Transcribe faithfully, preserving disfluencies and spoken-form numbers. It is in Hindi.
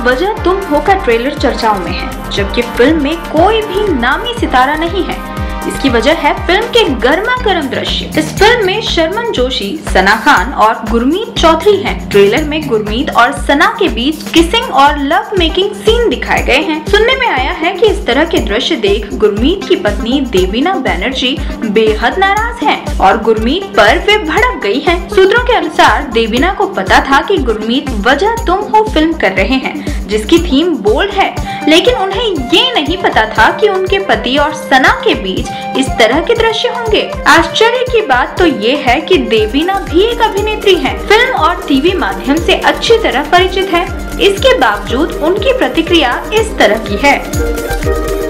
वजह तुम हो का ट्रेलर चर्चाओं में है, जबकि फिल्म में कोई भी नामी सितारा नहीं है। इसकी वजह है फिल्म के गर्मा गर्म दृश्य। इस फिल्म में शर्मन जोशी, सना खान और गुरमीत चौधरी हैं। ट्रेलर में गुरमीत और सना के बीच किसिंग और लव मेकिंग सीन दिखाए गए हैं। सुनने में आया है कि इस तरह के दृश्य देख गुरमीत की पत्नी देवीना बैनर्जी बेहद नाराज हैं और गुरमीत पर वे भड़क गई हैं। सूत्रों के अनुसार देवीना को पता था कि गुरमीत वजह तुम हो फिल्म कर रहे हैं, जिसकी थीम बोल्ड है, लेकिन उन्हें ये नहीं पता था कि उनके पति और सना के बीच इस तरह के दृश्य होंगे। आश्चर्य की बात तो ये है कि देवीना भी एक अभिनेत्री हैं, फिल्म और टीवी माध्यम से अच्छी तरह परिचित है। इसके बावजूद उनकी प्रतिक्रिया इस तरह की है।